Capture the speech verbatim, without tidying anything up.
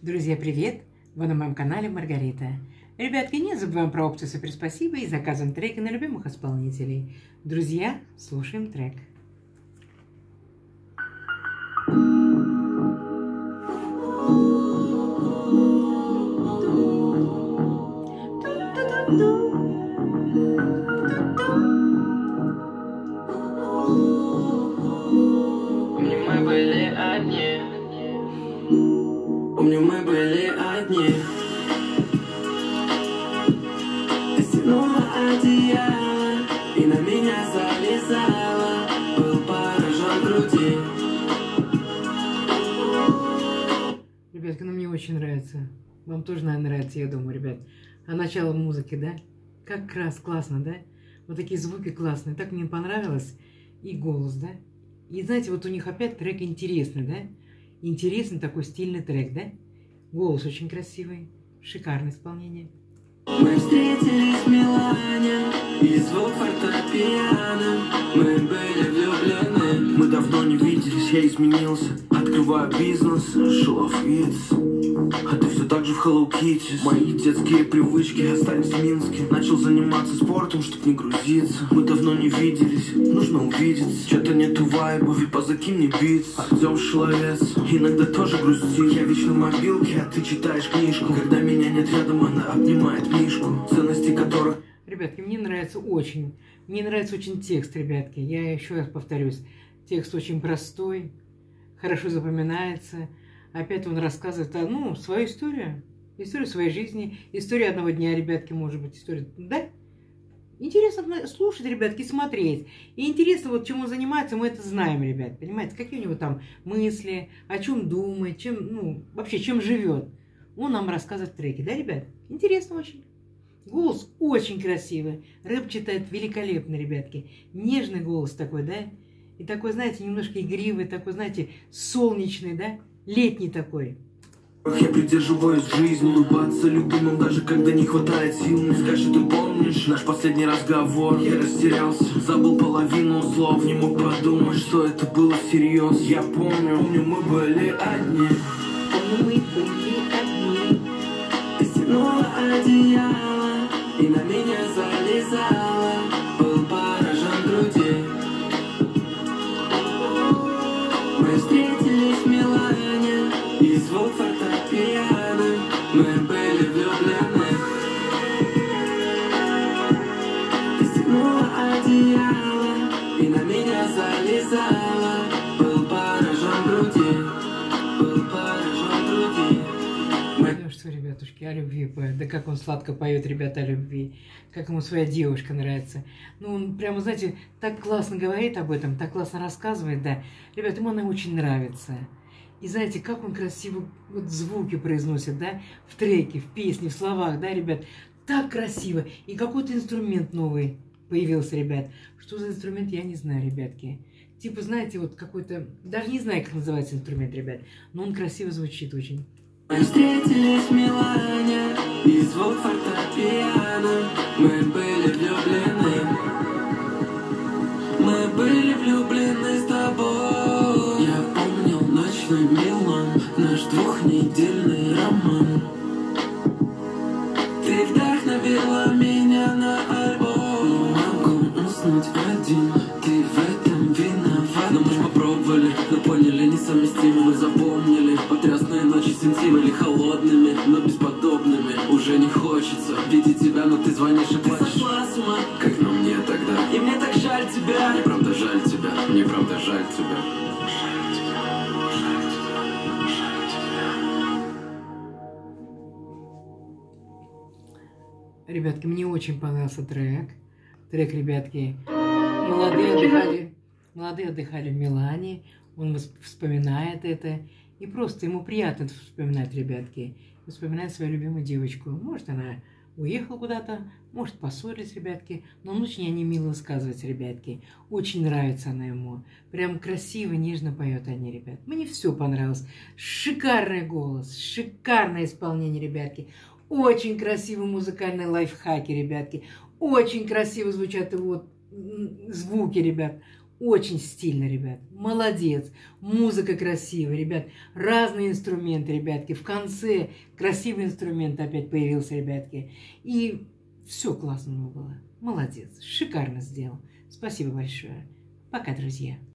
Друзья, привет! Вы на моем канале Маргарита. Ребятки, не забываем про опцию «Супер спасибо» и заказываем треки на любимых исполнителей. Друзья, слушаем трек. Мы были одни. Помню, мы были одни. Ты стянула одеяло и на меня залезала. Был поражен груди. Ребятки, ну мне очень нравится. Вам тоже, наверное, нравится, я думаю, ребят. А начало музыки, да? Как раз классно, да? Вот такие звуки классные. Так мне понравилось. И голос, да? И знаете, вот у них опять трек интересный, да? Интересный такой стильный трек, да? Голос очень красивый, шикарное исполнение. Мы встретились в Милане, и звук фортепиано. Мы были влюблены. Мы давно не виделись, я изменился. Открываю бизнес, шиловец. А ты все так же в Hello Kitty. Мои детские привычки остались в Минске. Начал заниматься спортом, чтоб не грузиться. Мы давно не виделись, нужно увидеться. Что-то нету вайба, випа закинь мне битс. Артем Шиловец, иногда тоже грустит. Я вечно в мобилке, а ты читаешь книжку. Когда меня нет рядом, она обнимает Мишку. Ценности которых... Ребятки, мне нравится очень. Мне нравится очень текст, ребятки. Я еще раз повторюсь. Текст очень простой, хорошо запоминается. Опять он рассказывает, ну, свою историю. Историю своей жизни. Историю одного дня, ребятки, может быть. Историю, да? Интересно слушать, ребятки, смотреть. И интересно, вот чем он занимается, мы это знаем, ребят. Понимаете, какие у него там мысли, о чем думает, чем, ну, вообще, чем живет. Он нам рассказывает в треке, да, ребят? Интересно очень. Голос очень красивый. Рэп читает великолепно, ребятки. Нежный голос такой, да? И такой, знаете, немножко игривый, такой, знаете, солнечный, да? Летний такой. Я придерживаюсь жизни, улыбаться любимым, даже когда не хватает сил. Не скажи, ты помнишь наш последний разговор? Я растерялся, забыл половину слов. Не мог подумать, что это было всерьез. Я помню, помню, мы были одни. Помню, мы были одни. Ты стянула одеяло и на меня залезала. Был поражен груди. Мы встретились в Милане, и звук фортепиано. Мы были влюблены. Ты стянула одеяло и на меня залезала. Был поражен груди. Был поражен груди. Ну что, ребятушки, о любви поет. Да как он сладко поет, ребята, о любви. Как ему своя девушка нравится. Ну, он прямо, знаете, так классно говорит об этом, так классно рассказывает, да. Ребята, ему она очень нравится. И знаете, как он красиво вот звуки произносит, да, в треке, в песне, в словах, да, ребят. Так красиво. И какой-то инструмент новый появился, ребят. Что за инструмент, я не знаю, ребятки. Типа, знаете, вот какой-то... Даже не знаю, как называется инструмент, ребят. Но он красиво звучит очень. Мы встретились в Милане, и звук фортепиано. Мы были влюблены. Мы были влюблены с тобой. Я помнил ночной Милан, наш двухнедельный роман. Ты вдохновила меня на альбом. Могу уснуть один, ты в этом виноват. Но мы ж попробовали, но поняли несовместимо. Мы запомнили потрясные ночи с интимом. Были холодными, но бесподобными. Уже не хочется видеть тебя, но ты звонишь и плачешь. Ты сошла с ума, как на мне тогда. И мне так жаль тебя. Мне правда жаль тебя, мне правда жаль тебя. Жаль тебя, жаль тебя, жаль тебя. Ребятки, мне очень понравился трек. Трек, ребятки, молодые отдыхали, молодые отдыхали в Милане. Он вспоминает это. И просто ему приятно это вспоминать, ребятки. Вспоминает свою любимую девочку. Может, она уехала куда-то, может, поссорились, ребятки. Но он очень о ней мило высказывается, ребятки. Очень нравится она ему. Прям красиво, нежно поет они, ребят. Мне все понравилось. Шикарный голос, шикарное исполнение, ребятки. Очень красивые музыкальные лайфхаки, ребятки. Очень красиво звучат его звуки, ребят. Очень стильно, ребят. Молодец. Музыка красивая, ребят. Разные инструменты, ребятки. В конце красивый инструмент опять появился, ребятки. И все классно было. Молодец. Шикарно сделал. Спасибо большое. Пока, друзья.